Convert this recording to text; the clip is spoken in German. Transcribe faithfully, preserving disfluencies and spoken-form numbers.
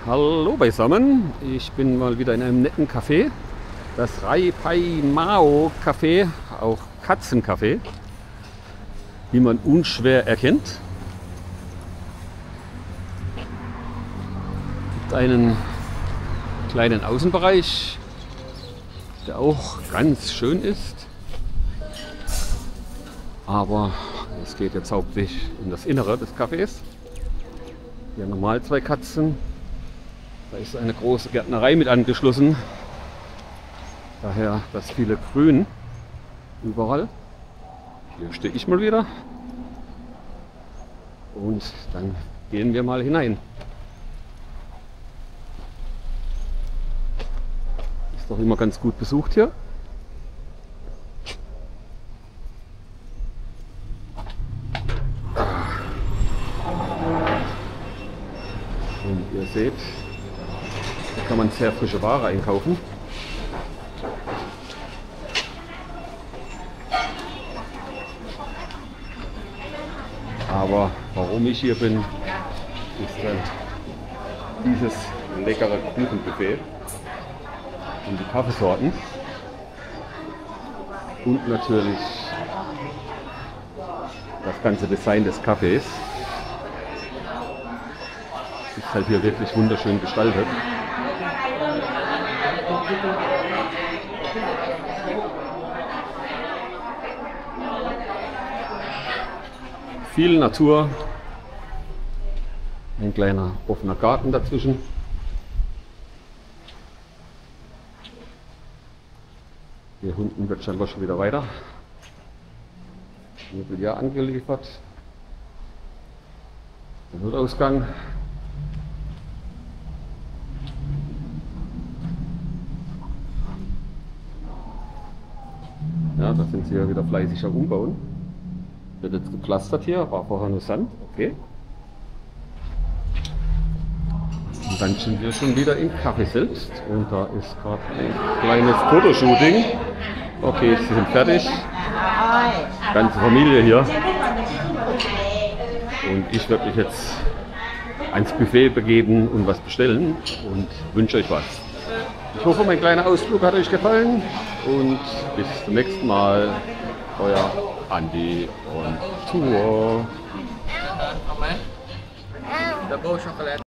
Hallo beisammen, ich bin mal wieder in einem netten Café. Das Rai Pai Mao Café, auch Katzencafé, wie man unschwer erkennt. Es gibt einen kleinen Außenbereich, der auch ganz schön ist. Aber es geht jetzt hauptsächlich in das Innere des Cafés. Hier normal zwei Katzen. Da ist eine große Gärtnerei mit angeschlossen. Daher das viele Grün überall. Hier stehe ich mal wieder. Und dann gehen wir mal hinein. Ist doch immer ganz gut besucht hier. Und ihr seht, da kann man sehr frische Ware einkaufen. Aber warum ich hier bin, ist dann dieses leckere Kuchenbuffet und die Kaffeesorten und natürlich das ganze Design des Cafés. Ist halt hier wirklich wunderschön gestaltet. Viel Natur, ein kleiner offener Garten dazwischen. Hier unten wird scheinbar schon wieder weiter. Mobiliar angeliefert. Der Notausgang. Ja, da sind sie ja wieder fleißig am Umbauen. Wird jetzt gepflastert hier, war vorher nur Sand, okay. Und dann sind wir schon wieder im Café selbst und da ist gerade ein kleines Fotoshooting. Okay, sie sind fertig. Ganze Familie hier. Und ich werde mich jetzt ans Buffet begeben und was bestellen und wünsche euch was. Ich hoffe, mein kleiner Ausflug hat euch gefallen und bis zum nächsten Mal. Euer Andi und Tour. Double chocolate.